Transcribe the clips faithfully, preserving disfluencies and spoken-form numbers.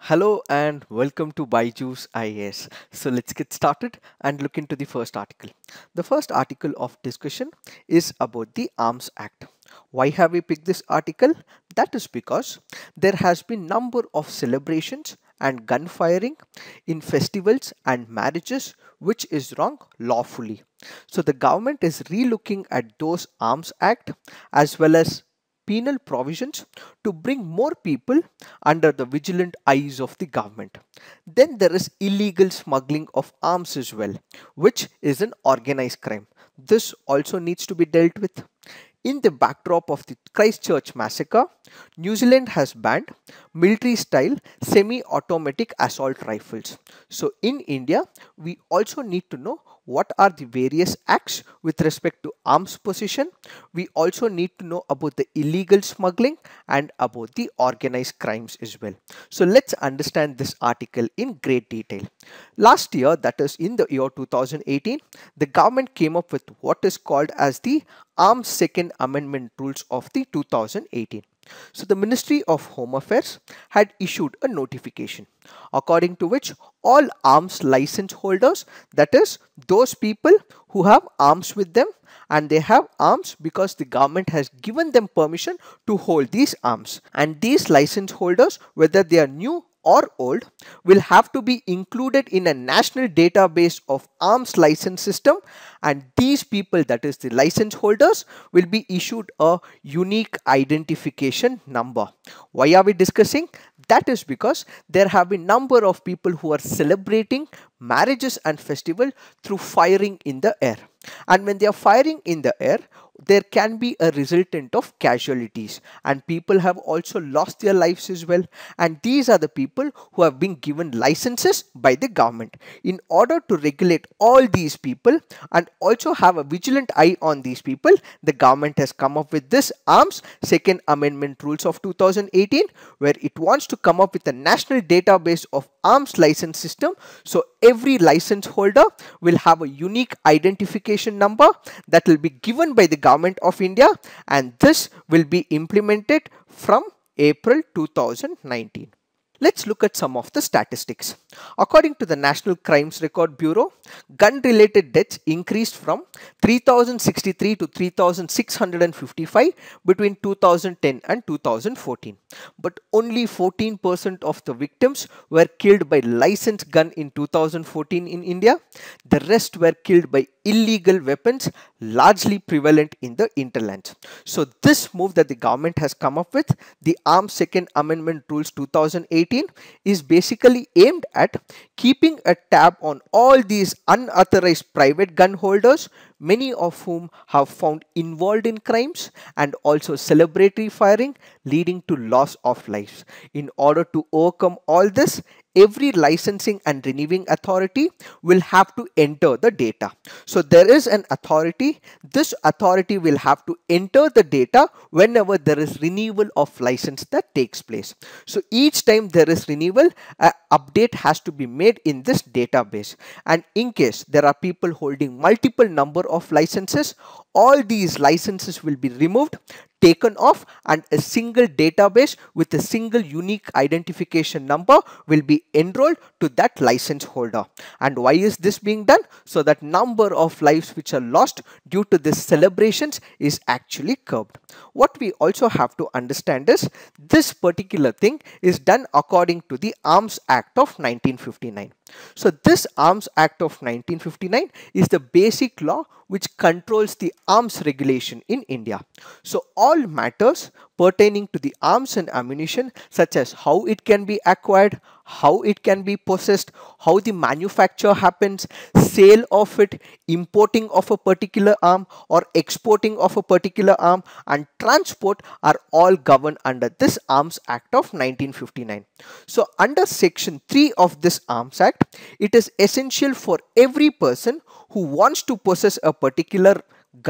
Hello and welcome to BYJU'S I A S. So let's get started and look into the first article. The first article of discussion is about the Arms Act. Why have we picked this article? That is because there has been number of celebrations and gun firing in festivals and marriages which is wrong lawfully. So the government is relooking at those Arms Act as well as penal provisions to bring more people under the vigilant eyes of the government. Then there is illegal smuggling of arms as well, which is an organized crime. This also needs to be dealt with. In the backdrop of the Christchurch massacre, New Zealand has banned military-style semi-automatic assault rifles. So in India, we also need to know what are the various acts with respect to arms possession. We also need to know about the illegal smuggling and about the organized crimes as well. So let's understand this article in great detail. Last year, that is in the year two thousand eighteen, the government came up with what is called as the Arms Second Amendment rules of the two thousand eighteen. So the Ministry of Home Affairs had issued a notification according to which all arms license holders, that is those people who have arms with them and they have arms because the government has given them permission to hold these arms, and these license holders, whether they are new or old, will have to be included in a national database of arms license system, and these people, that is the license holders, will be issued a unique identification number. Why are we discussing? That is because there have been number of people who are celebrating marriages and festival through firing in the air, and when they are firing in the air, there can be a resultant of casualties, and people have also lost their lives as well, and these are the people who have been given licenses by the government. In order to regulate all these people and also have a vigilant eye on these people, the government has come up with this Arms Second Amendment rules of two thousand eighteen, where it wants to come up with a national database of arms license system. So every license holder will have a unique identification number that will be given by the government of India, and this will be implemented from April two thousand nineteen. Let's look at some of the statistics. According to the National Crimes Record Bureau, gun-related deaths increased from three thousand sixty-three to three thousand six hundred fifty-five between two thousand ten and two thousand fourteen. But only fourteen percent of the victims were killed by licensed gun in two thousand fourteen in India. The rest were killed by illegal weapons, largely prevalent in the hinterlands. So this move that the government has come up with, the Arms Second Amendment Rules two thousand eighteen, is basically aimed at keeping a tab on all these unauthorized private gun holders, many of whom have found involved in crimes and also celebratory firing leading to loss of lives. In order to overcome all this, every licensing and renewing authority will have to enter the data. So there is an authority. This authority will have to enter the data whenever there is renewal of license that takes place. So each time there is renewal, an update has to be made in this database. And in case there are people holding multiple number of licenses, all these licenses will be removed, taken off, and a single database with a single unique identification number will be enrolled to that license holder. And why is this being done? So that number of lives which are lost due to these celebrations is actually curbed. What we also have to understand is this particular thing is done according to the Arms Act of nineteen fifty-nine. So this Arms Act of nineteen fifty-nine is the basic law which controls the arms regulation in India. So all matters pertaining to the arms and ammunition, such as how it can be acquired, how it can be possessed, how the manufacture happens, sale of it, importing of a particular arm or exporting of a particular arm, and transport are all governed under this Arms Act of nineteen fifty-nine. So under section three of this Arms Act, it is essential for every person who wants to possess a particular gun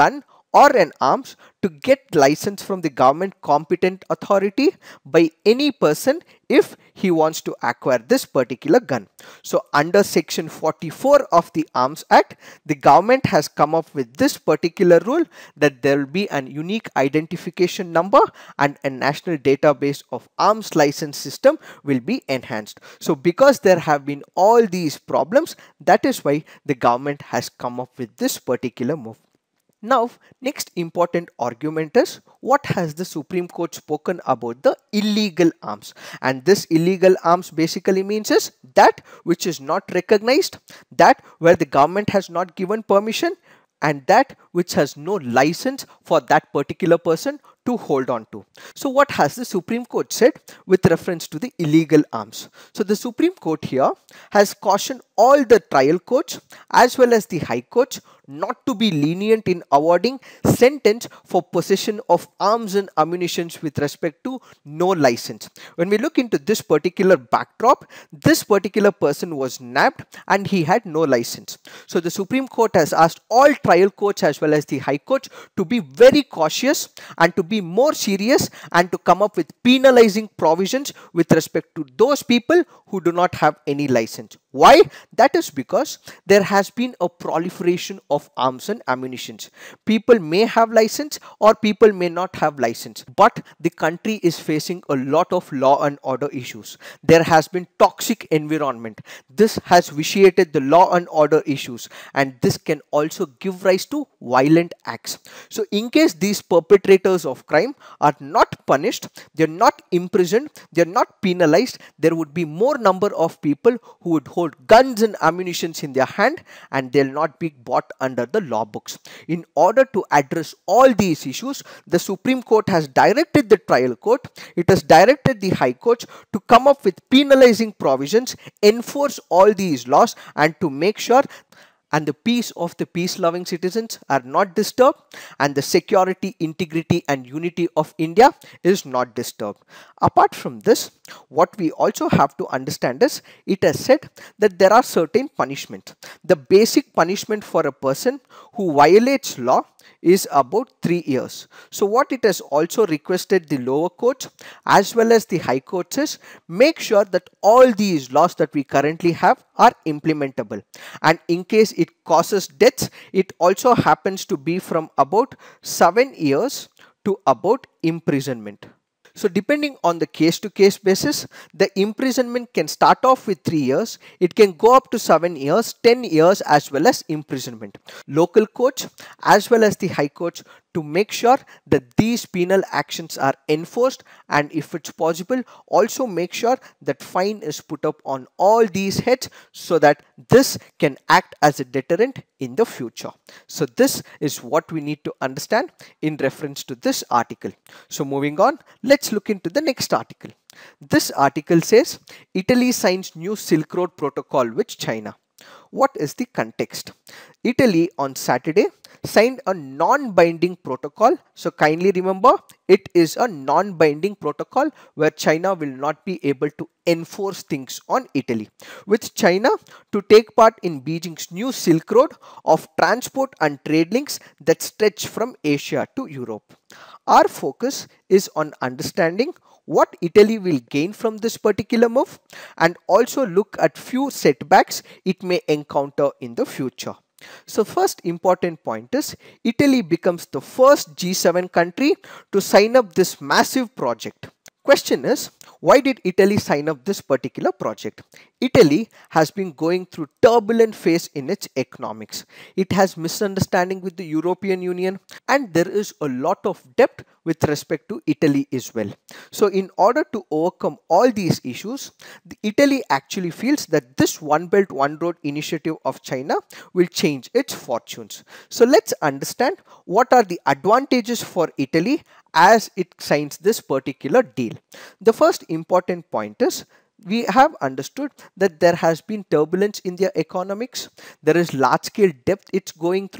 or an arms to get license from the government competent authority by any person if he wants to acquire this particular gun. So under section forty-four of the Arms Act, the government has come up with this particular rule that there will be an unique identification number and a national database of arms license system will be enhanced. So because there have been all these problems, that is why the government has come up with this particular move. Now, next important argument is, what has the Supreme Court spoken about the illegal arms? And this illegal arms basically means is that which is not recognized, that where the government has not given permission, and that which has no license for that particular person to hold on to. So what has the Supreme Court said with reference to the illegal arms? So the Supreme Court here has cautioned all the trial courts as well as the high courts not to be lenient in awarding sentence for possession of arms and ammunition with respect to no license. When we look into this particular backdrop, this particular person was nabbed and he had no license. So the Supreme Court has asked all trial courts as well as the high courts to be very cautious and to be more serious and to come up with penalizing provisions with respect to those people who do not have any license. Why? That is because there has been a proliferation of arms and ammunition. People may have license or people may not have license, but the country is facing a lot of law and order issues. There has been toxic environment. This has vitiated the law and order issues, and this can also give rise to violent acts. So in case these perpetrators of crime are not punished, they are not imprisoned, they are not penalized, there would be more number of people who would hold guns and ammunition in their hand and they'll not be brought under the law books. In order to address all these issues, the Supreme Court has directed the trial court, it has directed the high courts to come up with penalizing provisions, enforce all these laws, and to make sure and the peace of the peace-loving citizens are not disturbed and the security, integrity and unity of India is not disturbed. Apart from this, what we also have to understand is, it has said that there are certain punishments. The basic punishment for a person who violates law is about three years. So what it has also requested the lower courts as well as the high courts is, make sure that all these laws that we currently have are implementable, and in case it causes deaths, it also happens to be from about seven years to about imprisonment. So depending on the case to case basis, the imprisonment can start off with three years, it can go up to seven years, ten years as well as imprisonment. Local courts as well as the high courts to make sure that these penal actions are enforced, and if it's possible also make sure that fine is put up on all these heads so that this can act as a deterrent in the future. So this is what we need to understand in reference to this article. So moving on, let's look into the next article. This article says Italy signs new Silk Road protocol with China. What is the context? Italy on Saturday signed a non-binding protocol. So kindly remember, it is a non-binding protocol where China will not be able to enforce things on Italy, with China to take part in Beijing's new Silk Road of transport and trade links that stretch from Asia to Europe. Our focus is on understanding what Italy will gain from this particular move and also look at few setbacks it may encounter in the future. So first important point is, Italy becomes the first G seven country to sign up this massive project. Question is, why did Italy sign up this particular project? Italy has been going through turbulent phase in its economics. It has misunderstanding with the European Union, and there is a lot of debt with respect to Italy as well. So in order to overcome all these issues, the Italy actually feels that this One Belt One Road initiative of China will change its fortunes. So let's understand what are the advantages for Italy as it signs this particular deal. The first important point is, we have understood that there has been turbulence in their economics. There is large scale debt it's going through,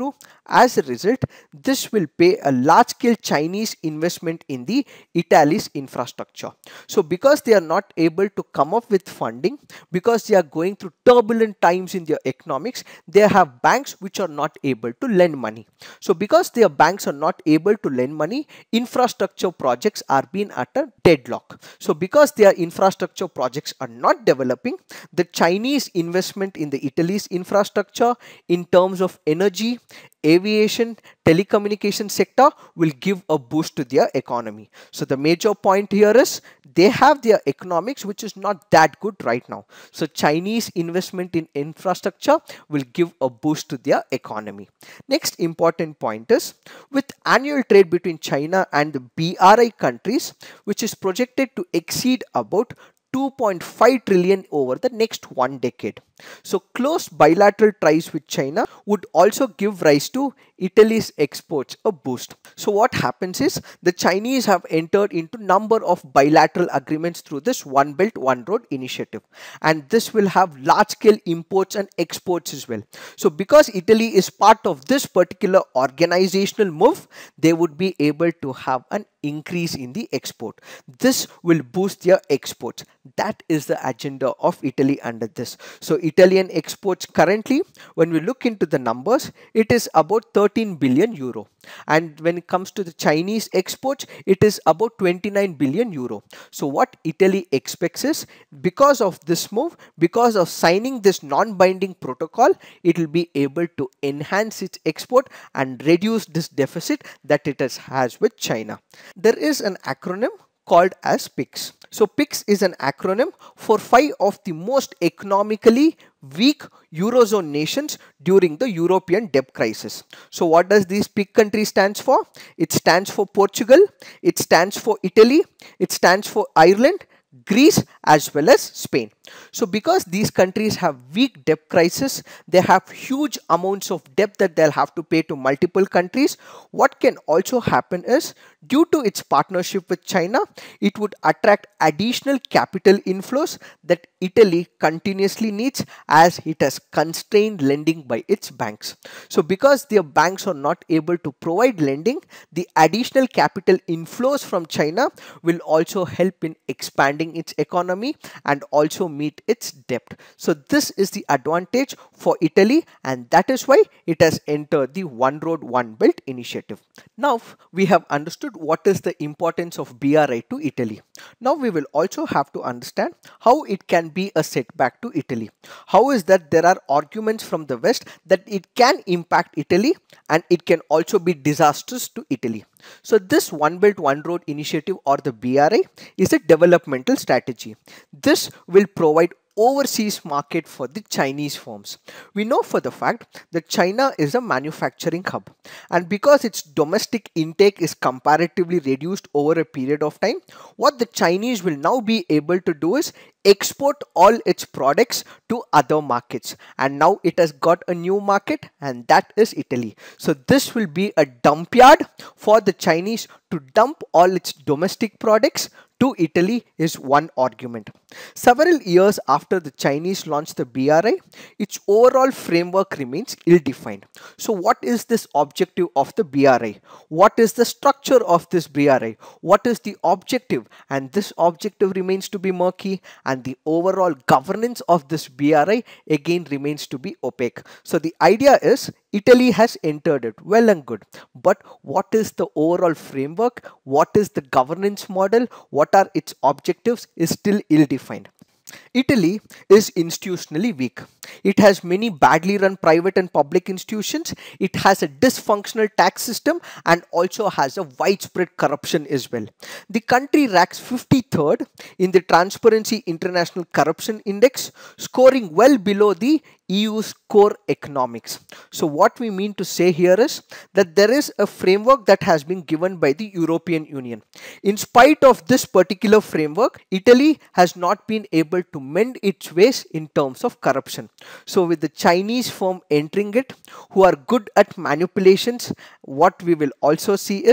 As a result, this will pay a large scale Chinese investment in the Italy's infrastructure. So because they are not able to come up with funding, because they are going through turbulent times in their economics, they have banks which are not able to lend money. So because their banks are not able to lend money, infrastructure projects are being at a deadlock. So because their infrastructure projects are not developing, the Chinese investment in the Italy's infrastructure in terms of energy, aviation, telecommunication sector will give a boost to their economy. So the major point here is they have their economics which is not that good right now. So Chinese investment in infrastructure will give a boost to their economy. Next important point is with annual trade between China and the B R I countries, which is projected to exceed about two point five trillion over the next one decade. So close bilateral ties with China would also give rise to Italy's exports a boost. So what happens is the Chinese have entered into number of bilateral agreements through this One Belt One Road initiative, and this will have large scale imports and exports as well. So because Italy is part of this particular organizational move, they would be able to have an increase in the export. This will boost their exports. That is the agenda of Italy under this. So Italian exports currently, when we look into the numbers, it is about thirteen billion euro. And when it comes to the Chinese exports, it is about twenty-nine billion euro. So what Italy expects is, because of this move, because of signing this non-binding protocol, it will be able to enhance its export and reduce this deficit that it has, has with China. There is an acronym called as P I C S. So P I C S is an acronym for five of the most economically weak Eurozone nations during the European debt crisis. So what does this P I C country stands for? It stands for Portugal, it stands for Italy, it stands for Ireland, Greece as well as Spain. So because these countries have weak debt crisis, they have huge amounts of debt that they'll have to pay to multiple countries. What can also happen is, due to its partnership with China, it would attract additional capital inflows that Italy continuously needs, as it has constrained lending by its banks. So because their banks are not able to provide lending, the additional capital inflows from China will also help in expanding its economy and also meet its debt. So this is the advantage for Italy, and that is why it has entered the One Road One Belt initiative. Now we have understood what is the importance of B R I to Italy. Now we will also have to understand how it can be a setback to Italy. How is that there are arguments from the West that it can impact Italy and it can also be disastrous to Italy. So this One Belt One Road initiative, or the B R I, is a developmental strategy. This will provide overseas market for the Chinese firms. We know for the fact that China is a manufacturing hub, and because its domestic intake is comparatively reduced over a period of time, what the Chinese will now be able to do is export all its products to other markets, and now it has got a new market, and that is Italy. So this will be a dump yard for the Chinese to dump all its domestic products to Italy is one argument. Several years after the Chinese launched the B R I, its overall framework remains ill-defined. So what is this objective of the B R I? What is the structure of this B R I? What is the objective? And this objective remains to be murky, and the overall governance of this B R I again remains to be opaque. So the idea is, Italy has entered it, well and good, but what is the overall framework? What is the governance model? What are its objectives is still ill-defined. Italy is institutionally weak. It has many badly run private and public institutions. It has a dysfunctional tax system and also has a widespread corruption as well. The country ranks fifty-third in the Transparency International Corruption Index, scoring well below the E U's core economics. So what we mean to say here is that there is a framework that has been given by the European Union. In spite of this particular framework, Italy has not been able to mend its ways in terms of corruption. So with the Chinese firm entering it, who are good at manipulations, what we will also see is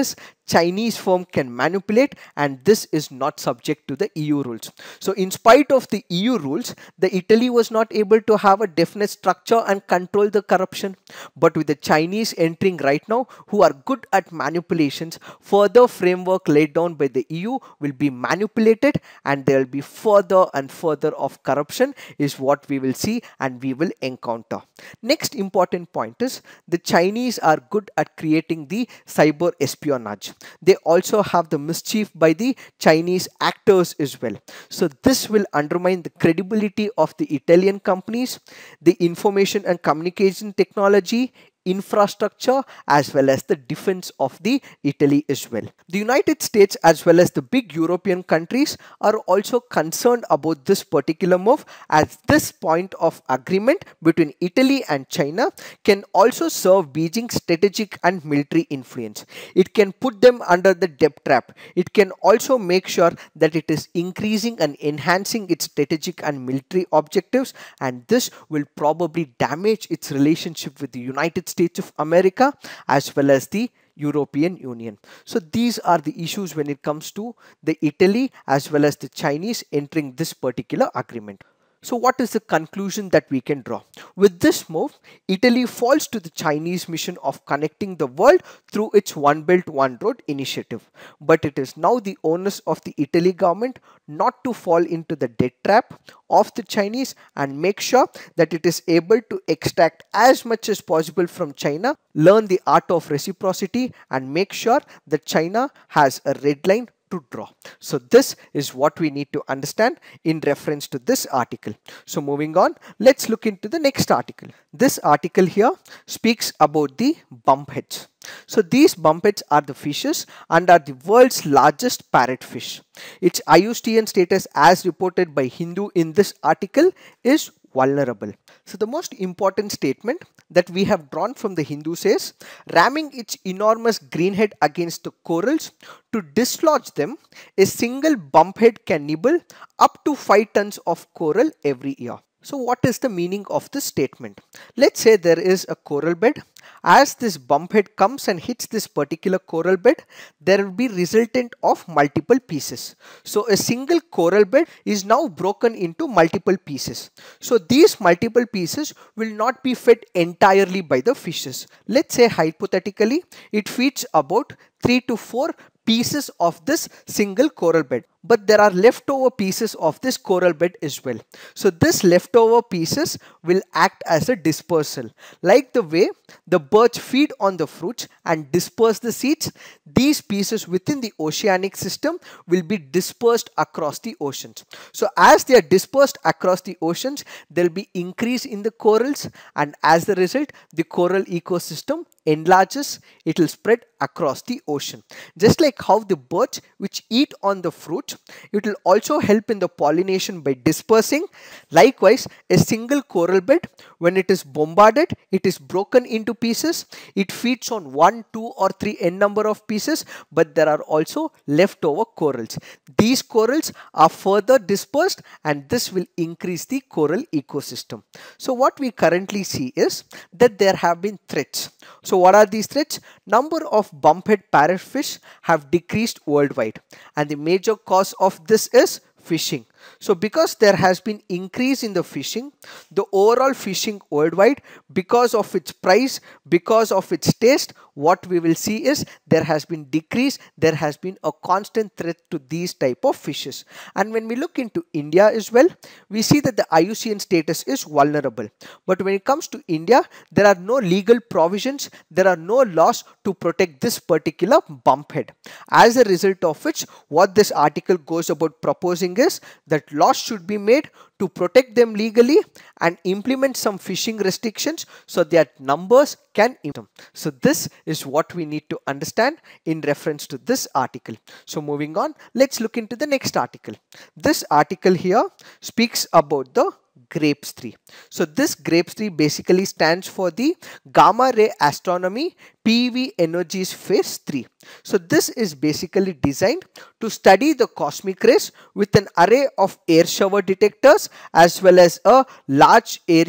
Chinese firm can manipulate, and this is not subject to the E U rules. So in spite of the E U rules, the Italy was not able to have a definite structure and control the corruption. But with the Chinese entering right now, who are good at manipulations, further framework laid down by the E U will be manipulated, and there will be further and further of corruption is what we will see and we will encounter. Next important point is the Chinese are good at creating the cyber espionage. They also have the mischief by the Chinese actors as well. So this will undermine the credibility of the Italian companies, the information and communication technology, infrastructure, as well as the defense of the Italy as well. The United States as well as the big European countries are also concerned about this particular move, as this point of agreement between Italy and China can also serve Beijing's strategic and military influence. It can put them under the debt trap. It can also make sure that it is increasing and enhancing its strategic and military objectives, and this will probably damage its relationship with the United States States of America as well as the European Union. So these are the issues when it comes to the Italy as well as the Chinese entering this particular agreement. So what is the conclusion that we can draw? With this move, Italy falls to the Chinese mission of connecting the world through its One Belt One Road initiative. But it is now the onus of the Italy government not to fall into the debt trap of the Chinese and make sure that it is able to extract as much as possible from China, learn the art of reciprocity, and make sure that China has a red line to draw. So this is what we need to understand in reference to this article. So moving on, let's look into the next article. This article here speaks about the bumpheads. So these bumpheads are the fishes and are the world's largest parrotfish. Its I U C N status as reported by Hindu in this article is vulnerable. So the most important statement that we have drawn from the Hindu says, ramming its enormous green head against the corals to dislodge them, a single bumphead can nibble up to five tons of coral every year. So what is the meaning of this statement? Let's say there is a coral bed. As this bumphead comes and hits this particular coral bed, there will be resultant of multiple pieces. So a single coral bed is now broken into multiple pieces. So these multiple pieces will not be fed entirely by the fishes. Let's say hypothetically, it feeds about three to four pieces of this single coral bed, but there are leftover pieces of this coral bed as well. So this leftover pieces will act as a dispersal. Like the way the birds feed on the fruits and disperse the seeds, these pieces within the oceanic system will be dispersed across the oceans. So as they are dispersed across the oceans, there will be increase in the corals, and as the result, the coral ecosystem enlarges, it will spread across the ocean. Just like how the birds which eat on the fruits, it will also help in the pollination by dispersing. Likewise, a single coral bed, when it is bombarded, it is broken into pieces. It feeds on one, two or three n number of pieces, but there are also leftover corals. These corals are further dispersed, and this will increase the coral ecosystem. So what we currently see is that there have been threats. So what are these threats? Number of bumphead parrotfish have decreased worldwide, and the major cause of this is fishing. So because there has been increase in the fishing, the overall fishing worldwide, because of its price, because of its taste, what we will see is there has been decrease, there has been a constant threat to these type of fishes. And when we look into India as well, we see that the I U C N status is vulnerable. But when it comes to India, there are no legal provisions, there are no laws to protect this particular bumphead. As a result of which, what this article goes about proposing is that that laws should be made to protect them legally and implement some fishing restrictions so that numbers can improve. So this is what we need to understand in reference to this article. So moving on, let's look into the next article. This article here speaks about the GRAPES three. So this GRAPES three basically stands for the Gamma Ray Astronomy P V Energies Phase three. So this is basically designed to study the cosmic rays with an array of air shower detectors as well as a large area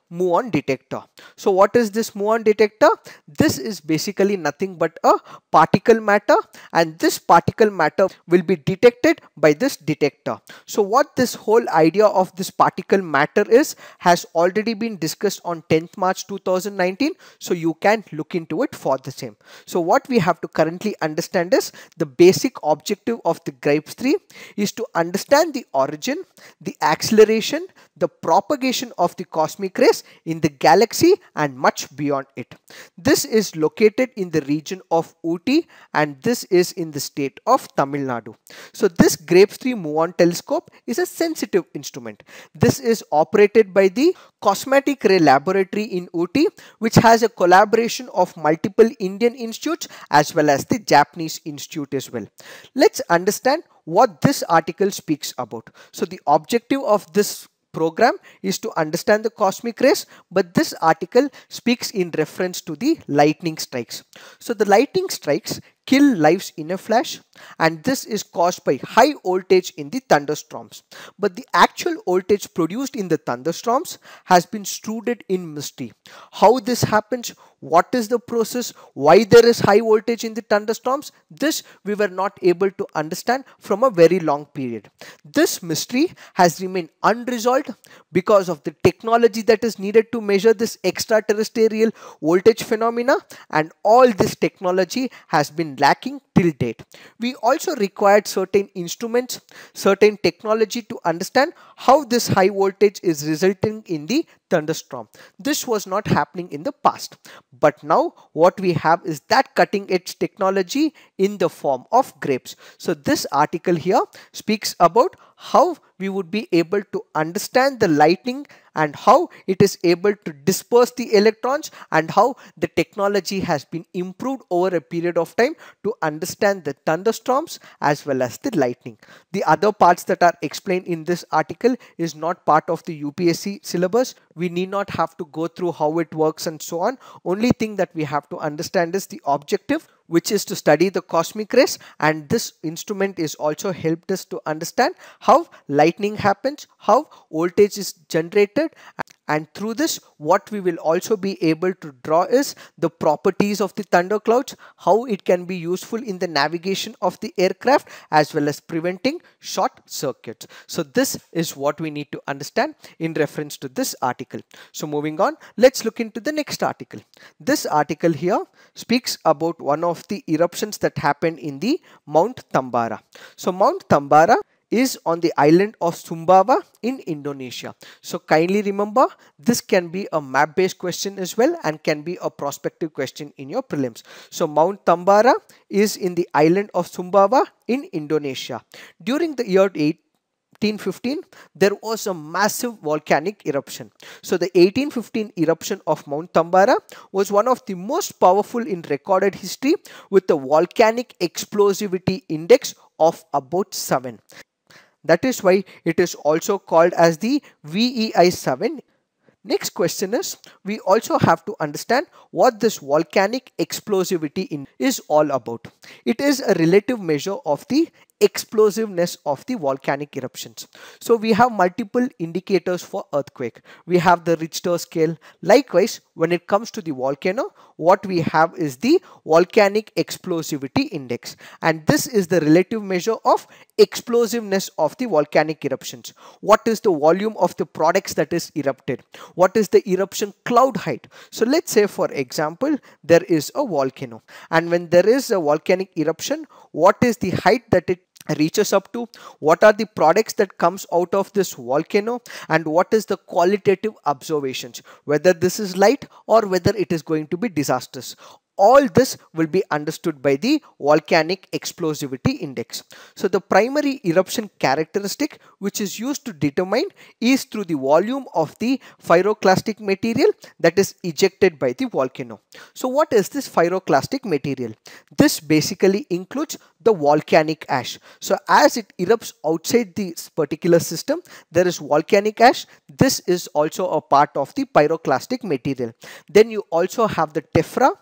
muon detector. So what is this muon detector? This is basically nothing but a particle matter, and this particle matter will be detected by this detector. So what this whole idea of this particle matter is has already been discussed on tenth March two thousand nineteen, so you can look into it for the same. So what we have to currently understand is the basic objective of the GRIPES three is to understand the origin, the acceleration, the propagation of the cosmic rays in the galaxy and much beyond it. This is located in the region of Ooty, and this is in the state of Tamil Nadu. So this GRIPES three muon telescope is a sensitive instrument. This is operated by the Cosmic Ray Laboratory in Ooty, which has a collaboration of multiple Indian institutes as well as the Japanese institute as well. Let's understand what this article speaks about. So the objective of this program is to understand the cosmic rays, but this article speaks in reference to the lightning strikes. So the lightning strikes kill lives in a flash, and this is caused by high voltage in the thunderstorms. But the actual voltage produced in the thunderstorms has been shrouded in mystery. How this happens, what is the process, why there is high voltage in the thunderstorms, this we were not able to understand from a very long period. This mystery has remained unresolved because of the technology that is needed to measure this extraterrestrial voltage phenomena, and all this technology has been lacking till date. We also required certain instruments, certain technology to understand how this high voltage is resulting in the thunderstorm. This was not happening in the past, but now what we have is that cutting edge technology in the form of GRIPES. So this article here speaks about how we would be able to understand the lightning and how it is able to disperse the electrons, and how the technology has been improved over a period of time to understand the thunderstorms as well as the lightning. The other parts that are explained in this article is not part of the U P S C syllabus. We need not have to go through how it works and so on. Only thing that we have to understand is the objective, which is to study the cosmic rays, and this instrument is also helped us to understand how lightning happens, how voltage is generated, and through this what we will also be able to draw is the properties of the thunderclouds, how it can be useful in the navigation of the aircraft as well as preventing short circuits. So this is what we need to understand in reference to this article. So moving on, let's look into the next article. This article here speaks about one of the eruptions that happened in the Mount Tambara. So Mount Tambara is on the island of Sumbawa in Indonesia. So kindly remember, this can be a map based question as well and can be a prospective question in your prelims. So Mount Tambara is in the island of Sumbawa in Indonesia. During the year eighteen fifteen, there was a massive volcanic eruption. So the eighteen fifteen eruption of Mount Tambara was one of the most powerful in recorded history, with a volcanic explosivity index of about seven. That is why it is also called as the V E I seven. Next question is, we also have to understand what this volcanic explosivity in is all about. It is a relative measure of the explosiveness of the volcanic eruptions. So we have multiple indicators for earthquake. We have the Richter scale. Likewise, when it comes to the volcano, what we have is the volcanic explosivity index, and this is the relative measure of explosiveness of the volcanic eruptions. What is the volume of the products that is erupted? What is the eruption cloud height? So let's say, for example, there is a volcano, and when there is a volcanic eruption, what is the height that it reaches up to, what are the products that comes out of this volcano, and what is the qualitative observations, whether this is light or whether it is going to be disastrous. All this will be understood by the volcanic explosivity index. So the primary eruption characteristic which is used to determine is through the volume of the pyroclastic material that is ejected by the volcano. So what is this pyroclastic material? This basically includes the volcanic ash. So as it erupts outside this particular system, there is volcanic ash. This is also a part of the pyroclastic material. Then you also have the tephra, which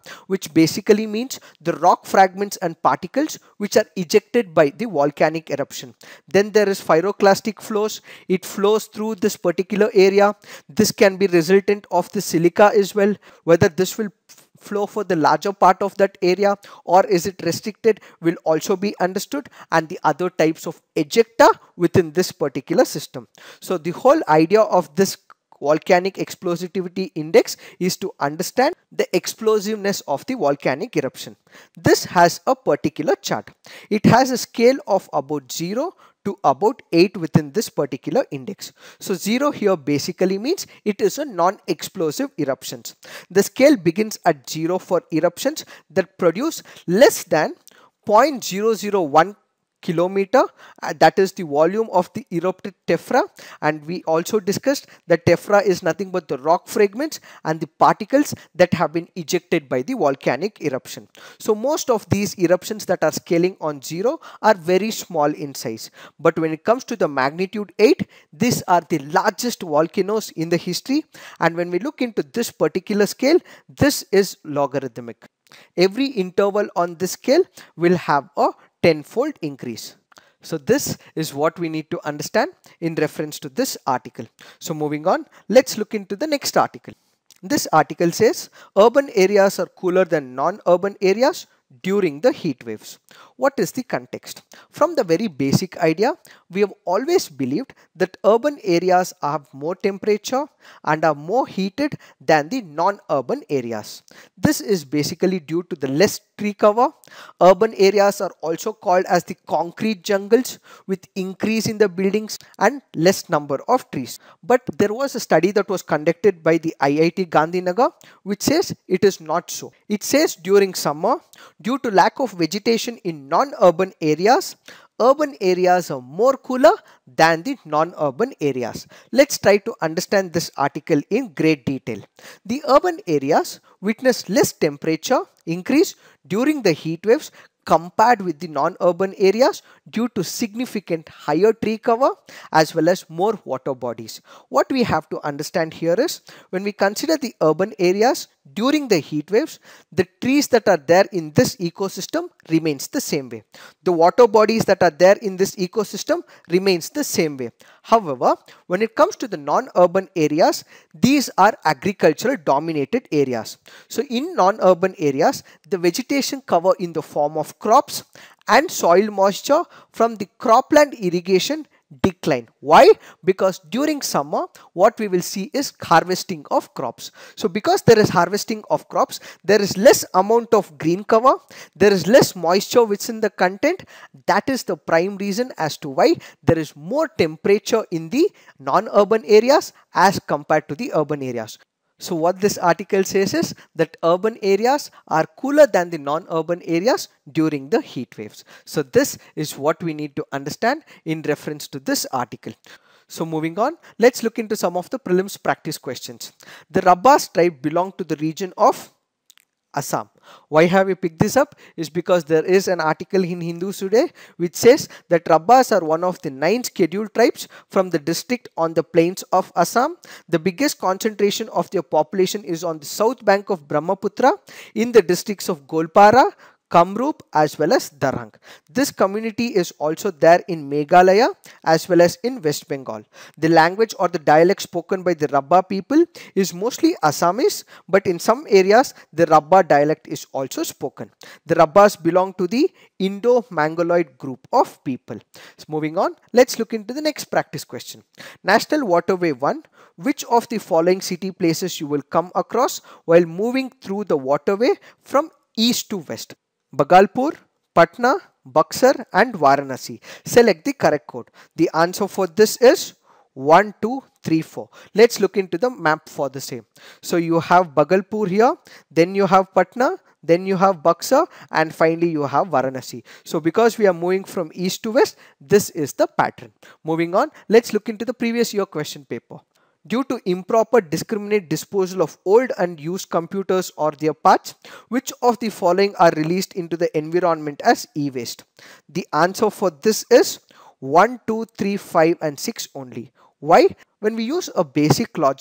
which basically means the rock fragments and particles which are ejected by the volcanic eruption. Then there is pyroclastic flows. It flows through this particular area. This can be resultant of the silica as well. Whether this will flow for the larger part of that area or is it restricted will also be understood, and the other types of ejecta within this particular system. So the whole idea of this volcanic explosivity index is to understand the explosiveness of the volcanic eruption. This has a particular chart. It has a scale of about zero to about eight within this particular index. So zero here basically means it is a non-explosive eruptions. The scale begins at zero for eruptions that produce less than zero point zero zero one kilometer, uh, that is the volume of the erupted tephra, and we also discussed that tephra is nothing but the rock fragments and the particles that have been ejected by the volcanic eruption. So most of these eruptions that are scaling on zero are very small in size, but when it comes to the magnitude eight, these are the largest volcanoes in the history, and when we look into this particular scale, this is logarithmic. Every interval on this scale will have a tenfold increase. So this is what we need to understand in reference to this article. So moving on, let's look into the next article. This article says urban areas are cooler than non-urban areas during the heat waves. What is the context? From the very basic idea, we have always believed that urban areas have more temperature and are more heated than the non-urban areas. This is basically due to the less tree cover. Urban areas are also called as the concrete jungles with increase in the buildings and less number of trees. But there was a study that was conducted by the I I T Gandhinagar which says it is not so. It says during summer, due to lack of vegetation in non-urban areas, urban areas are more cooler than the non-urban areas. Let's try to understand this article in great detail. The urban areas witness less temperature increase during the heat waves compared with the non-urban areas due to significant higher tree cover as well as more water bodies. What we have to understand here is when we consider the urban areas during the heat waves, the trees that are there in this ecosystem remains the same way. The water bodies that are there in this ecosystem remains the same way. However, when it comes to the non-urban areas, these are agricultural dominated areas. So in non-urban areas, the vegetation cover in the form of crops and soil moisture from the cropland irrigation decline. Why? Because during summer what we will see is harvesting of crops. So because there is harvesting of crops, there is less amount of green cover, there is less moisture within the content. That is the prime reason as to why there is more temperature in the non-urban areas as compared to the urban areas. So what this article says is that urban areas are cooler than the non-urban areas during the heat waves. So this is what we need to understand in reference to this article. So moving on, let's look into some of the prelims practice questions. The Rabbas tribe belong to the region of Assam. Why have we picked this up? Is because there is an article in Hindu Today which says that Rabbas are one of the nine scheduled tribes from the district on the plains of Assam. The biggest concentration of their population is on the south bank of Brahmaputra in the districts of Golpara, Kamrup as well as Darang. This community is also there in Meghalaya as well as in West Bengal. The language or the dialect spoken by the Rabba people is mostly Assamese, but in some areas the Rabba dialect is also spoken. The Rabbas belong to the Indo-Mongoloid group of people. So moving on, let's look into the next practice question. National Waterway one. Which of the following city places you will come across while moving through the waterway from east to west? Bhagalpur, Patna, Buxar and Varanasi. Select the correct code. The answer for this is one, two, three, four. Let's look into the map for the same. So you have Bhagalpur here, then you have Patna, then you have Buxar and finally you have Varanasi. So because we are moving from east to west, this is the pattern. Moving on, let's look into the previous year question paper. Due to improper discriminate disposal of old and used computers or their parts, which of the following are released into the environment as e-waste? The answer for this is one, two, three, five and six only. Why? When we use a basic logic,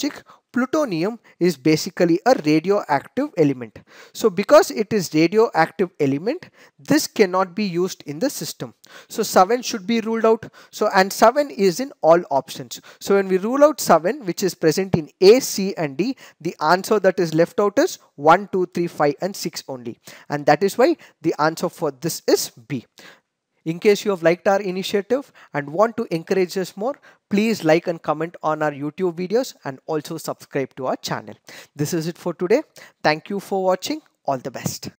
Plutonium is basically a radioactive element. So because it is radioactive element, this cannot be used in the system. So seven should be ruled out. So and seven is in all options. So when we rule out seven, which is present in A, C and D, the answer that is left out is one, two, three, five and six only. And that is why the answer for this is B. In case you have liked our initiative and want to encourage us more, please like and comment on our YouTube videos and also subscribe to our channel. This is it for today. Thank you for watching. All the best.